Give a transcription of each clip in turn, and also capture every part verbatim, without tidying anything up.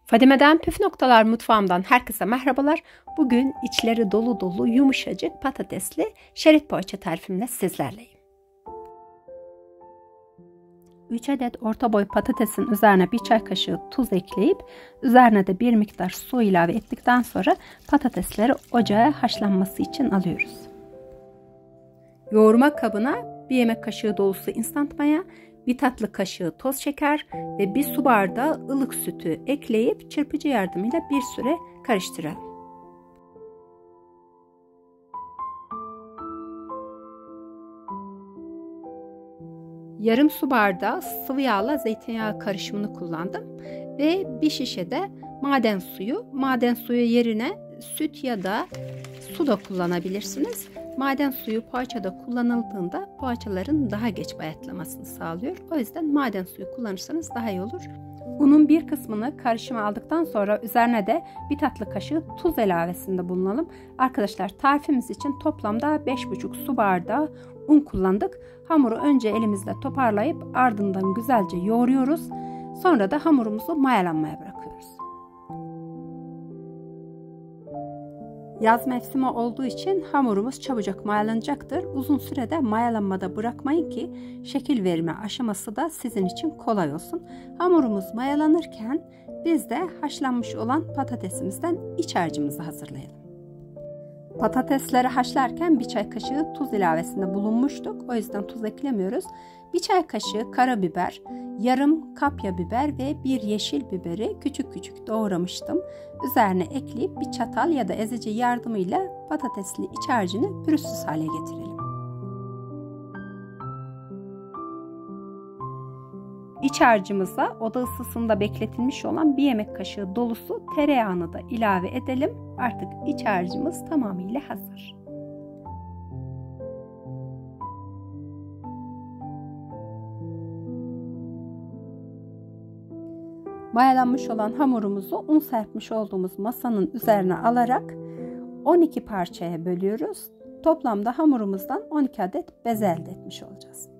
Fadime'den Püf Noktalar Mutfağımdan herkese merhabalar. Bugün içleri dolu dolu yumuşacık patatesli şerit poğaça tarifimle sizlerleyim. üç adet orta boy patatesin üzerine bir çay kaşığı tuz ekleyip üzerine de bir miktar su ilave ettikten sonra patatesleri ocağa haşlanması için alıyoruz. Yoğurma kabına bir yemek kaşığı dolusu instant maya, bir tatlı kaşığı toz şeker ve bir su bardağı ılık sütü ekleyip çırpıcı yardımıyla bir süre karıştıralım. Yarım su bardağı sıvı yağla zeytinyağı karışımını kullandım ve bir şişe de maden suyu. Maden suyu yerine süt ya da su da kullanabilirsiniz. Maden suyu poğaçada kullanıldığında poğaçaların daha geç bayatlamasını sağlıyor. O yüzden maden suyu kullanırsanız daha iyi olur. Unun bir kısmını karışıma aldıktan sonra üzerine de bir tatlı kaşığı tuz ilavesinde bulunalım. Arkadaşlar tarifimiz için toplamda beş buçuk su bardağı un kullandık. Hamuru önce elimizle toparlayıp ardından güzelce yoğuruyoruz. Sonra da hamurumuzu mayalanmaya bırakıyoruz. Yaz mevsimi olduğu için hamurumuz çabucak mayalanacaktır. Uzun sürede mayalanmada bırakmayın ki şekil verme aşaması da sizin için kolay olsun. Hamurumuz mayalanırken biz de haşlanmış olan patatesimizden iç harcımızı hazırlayalım. Patatesleri haşlarken bir çay kaşığı tuz ilavesinde bulunmuştuk. O yüzden tuz eklemiyoruz. Bir çay kaşığı karabiber, yarım kapya biber ve bir yeşil biberi küçük küçük doğramıştım. Üzerine ekleyip bir çatal ya da ezici yardımıyla patatesli iç harcını pürüzsüz hale getirelim. İç harcımıza oda ısısında bekletilmiş olan bir yemek kaşığı dolusu tereyağını da ilave edelim. Artık iç harcımız tamamıyla hazır. Mayalanmış olan hamurumuzu un serpmiş olduğumuz masanın üzerine alarak on iki parçaya bölüyoruz. Toplamda hamurumuzdan on iki adet bez elde etmiş olacağız.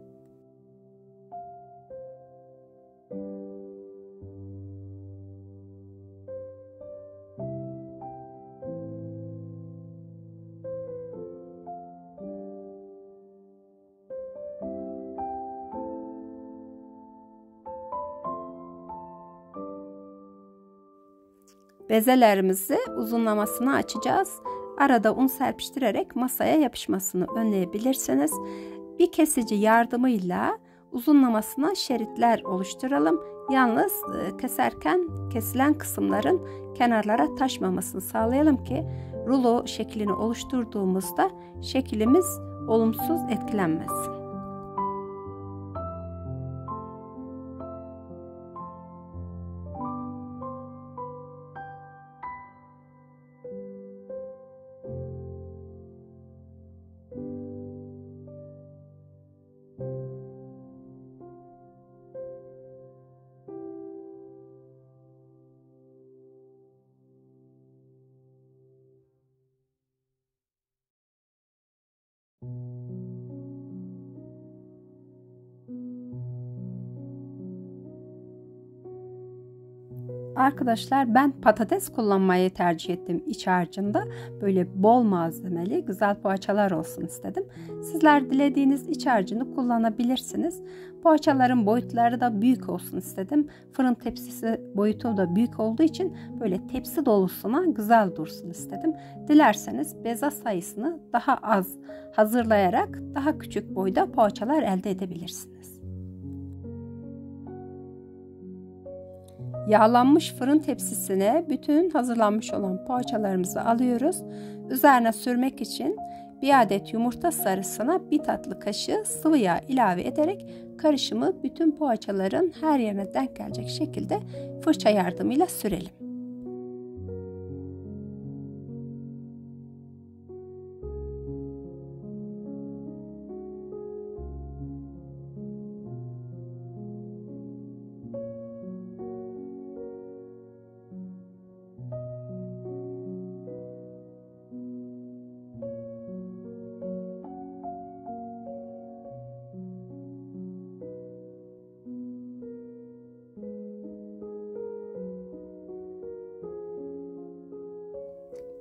Bezelerimizi uzunlamasına açacağız. Arada un serpiştirerek masaya yapışmasını önleyebilirsiniz. Bir kesici yardımıyla uzunlamasına şeritler oluşturalım. Yalnız keserken kesilen kısımların kenarlara taşmamasını sağlayalım ki rulo şeklini oluşturduğumuzda şeklimiz olumsuz etkilenmesin. Arkadaşlar ben patates kullanmayı tercih ettim iç harcında. Böyle bol malzemeli güzel poğaçalar olsun istedim. Sizler dilediğiniz iç harcını kullanabilirsiniz. Poğaçaların boyutları da büyük olsun istedim. Fırın tepsisi boyutu da büyük olduğu için böyle tepsi dolusuna güzel dursun istedim. Dilerseniz beze sayısını daha az hazırlayarak daha küçük boyda poğaçalar elde edebilirsiniz. Yağlanmış fırın tepsisine bütün hazırlanmış olan poğaçalarımızı alıyoruz. Üzerine sürmek için bir adet yumurta sarısına bir tatlı kaşığı sıvı yağ ilave ederek karışımı bütün poğaçaların her yerine denk gelecek şekilde fırça yardımıyla sürelim.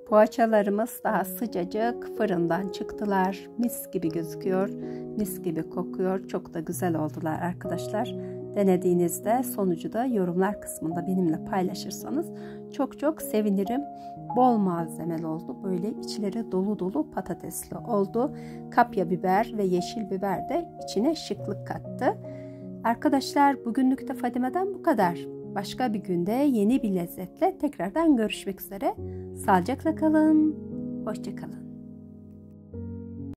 Poğaçalarımız daha sıcacık fırından çıktılar. Mis gibi gözüküyor, mis gibi kokuyor. Çok da güzel oldular arkadaşlar. Denediğinizde sonucu da yorumlar kısmında benimle paylaşırsanız çok çok sevinirim. Bol malzemeli oldu. Böyle içleri dolu dolu patatesli oldu. Kapya biber ve yeşil biber de içine şıklık kattı. Arkadaşlar bugünlük de Fadime'den bu kadar. Başka bir günde yeni bir lezzetle tekrardan görüşmek üzere. Sağlıcakla kalın. Hoşça kalın.